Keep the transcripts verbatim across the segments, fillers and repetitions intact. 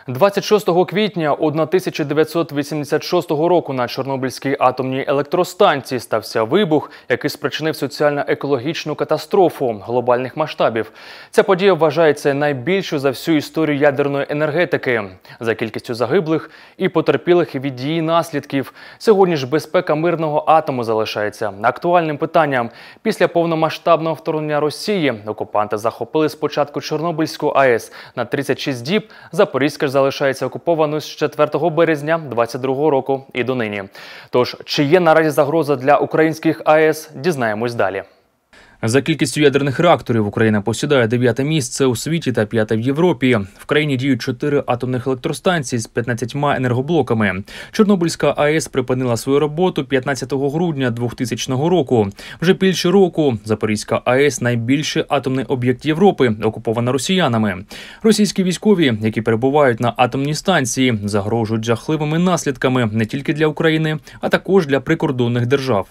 двадцять шостого квітня тисяча дев'ятсот вісімдесят шостого року на Чорнобильській атомній електростанції стався вибух, який спричинив соціально-екологічну катастрофу глобальних масштабів. Ця подія вважається найбільшою за всю історію ядерної енергетики. За кількістю загиблих і потерпілих від її наслідків. Сьогодні ж безпека мирного атому залишається актуальним питанням. Після повномасштабного вторгнення Росії окупанти захопили спочатку Чорнобильську АЕС на тридцять шість діб, Запорізька ж залишається окупованою з четвертого березня двадцять другого року і донині. Тож, чи є наразі загроза для українських АЕС, дізнаємось далі. За кількістю ядерних реакторів Україна посідає дев'яте місце у світі та п'яте в Європі. В країні діють чотири атомних електростанції з п'ятнадцятьма енергоблоками. Чорнобильська АЕС припинила свою роботу п'ятнадцятого грудня двохтисячного року. Вже більше року Запорізька АЕС – найбільший атомний об'єкт Європи, окупована росіянами. Російські військові, які перебувають на атомній станції, загрожують жахливими наслідками не тільки для України, а також для прикордонних держав.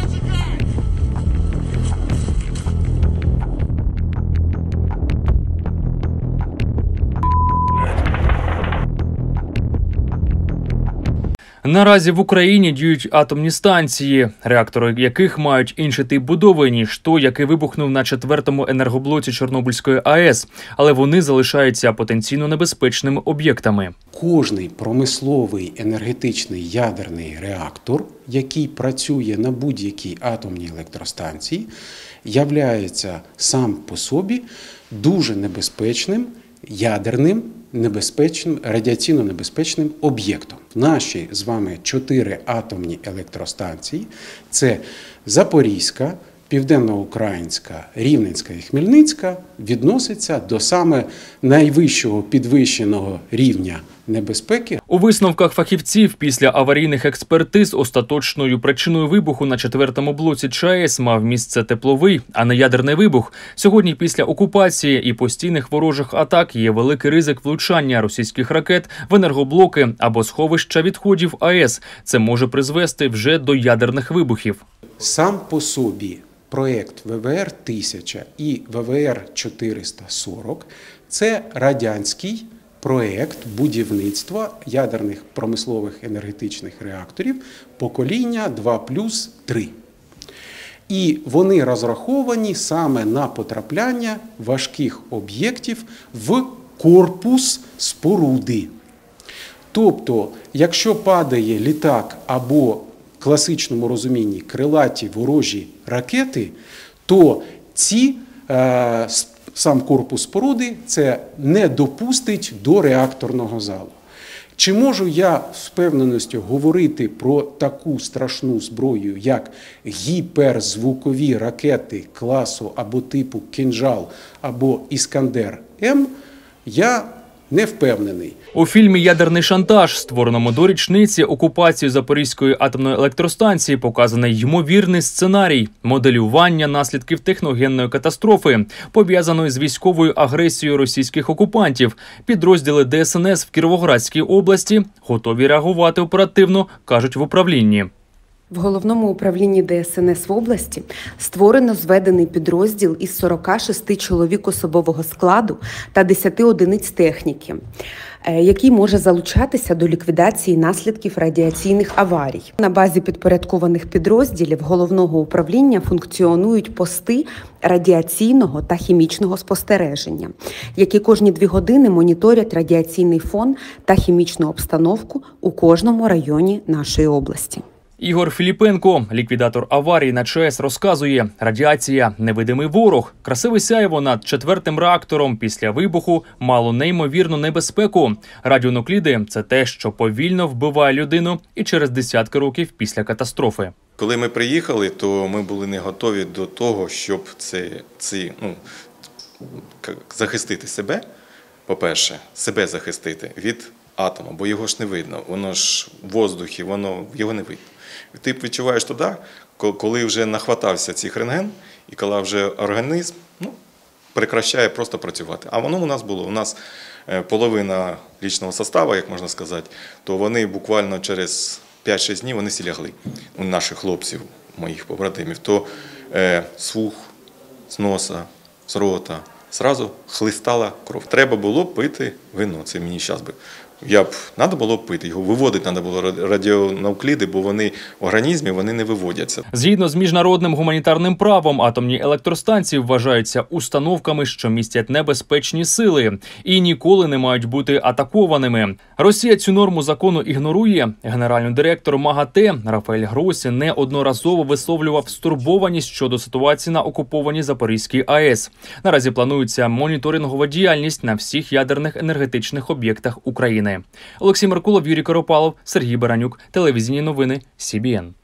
Наразі в Україні діють атомні станції, реактори яких мають інший тип будови, ніж той, який вибухнув на четвертому енергоблоці Чорнобильської АЕС, але вони залишаються потенційно небезпечними об'єктами. Кожний промисловий енергетичний ядерний реактор, який працює на будь-якій атомній електростанції, являється сам по собі дуже небезпечним ядерним небезпечним, радіаційно небезпечним об'єктом. Наші з вами чотири атомні електростанції – це Запорізька, Південноукраїнська, Рівненська і Хмельницька – відносяться до саме найвищого підвищеного рівня небезпеки. У висновках фахівців після аварійних експертиз остаточною причиною вибуху на четвертому блоці ЧАЕС мав місце тепловий, а не ядерний вибух. Сьогодні після окупації і постійних ворожих атак є великий ризик влучання російських ракет в енергоблоки або сховища відходів АЕС. Це може призвести вже до ядерних вибухів. Сам по собі проєкт В В Р тисяча і В В Р чотириста сорок – це радянський проєкт будівництва ядерних промислових енергетичних реакторів покоління два плюс три. І вони розраховані саме на потрапляння важких об'єктів в корпус споруди. Тобто, якщо падає літак або в класичному розумінні крилаті ворожі ракети, то ці е, сам корпус споруди це не допустить до реакторного залу. Чи можу я з впевненістю говорити про таку страшну зброю, як гіперзвукові ракети класу або типу «Кинжал» або «Іскандер-М», я не впевнений. У фільмі «Ядерний шантаж», створеному до річниці окупації Запорізької атомної електростанції, показаний ймовірний сценарій моделювання наслідків техногенної катастрофи, пов'язаної з військовою агресією російських окупантів. Підрозділи Де Ес Ен Ес в Кіровоградській області готові реагувати оперативно, кажуть в управлінні. В Головному управлінні Де Ес Ен Ес в області створено зведений підрозділ із сорока шести чоловік особового складу та десяти одиниць техніки, який може залучатися до ліквідації наслідків радіаційних аварій. На базі підпорядкованих підрозділів Головного управління функціонують пости радіаційного та хімічного спостереження, які кожні дві години моніторять радіаційний фон та хімічну обстановку у кожному районі нашої області. Ігор Філіпенко, ліквідатор аварії на ЧАЕС, розказує, радіація – невидимий ворог. Красиве сяйво над четвертим реактором після вибуху мало неймовірну небезпеку. Радіонукліди – це те, що повільно вбиває людину і через десятки років після катастрофи. Коли ми приїхали, то ми були не готові до того, щоб це, ці, ну, захистити себе, по-перше, себе захистити від атому, бо його ж не видно, воно ж в воздухі, воно, його не видно. Ти відчуваєш туди, коли вже нахватався цих рентген, і коли вже організм ну, прекращає просто працювати. А воно у нас було, у нас половина лічного составу, як можна сказати, то вони буквально через п'ять-шість днів вони всі лягли. У наших хлопців, моїх побратимів, то е, слух з носа, з рота, зразу хлистала кров. Треба було пити вино, це мені зараз би. Я б, треба було пити, його виводити треба було радіонукліди, бо вони в організмі вони не виводяться. Згідно з міжнародним гуманітарним правом, атомні електростанції вважаються установками, що містять небезпечні сили і ніколи не мають бути атакованими. Росія цю норму закону ігнорує. Генеральний директор МАГАТЕ Рафаель Гросі неодноразово висловлював стурбованість щодо ситуації на окупованій Запорізькій АЕС. Наразі планується моніторингова діяльність на всіх ядерних енергетичних об'єктах України. Олексій Меркулов, Юрій Коропалов, Сергій Баранюк. Телевізійні новини Сі Бі Ен.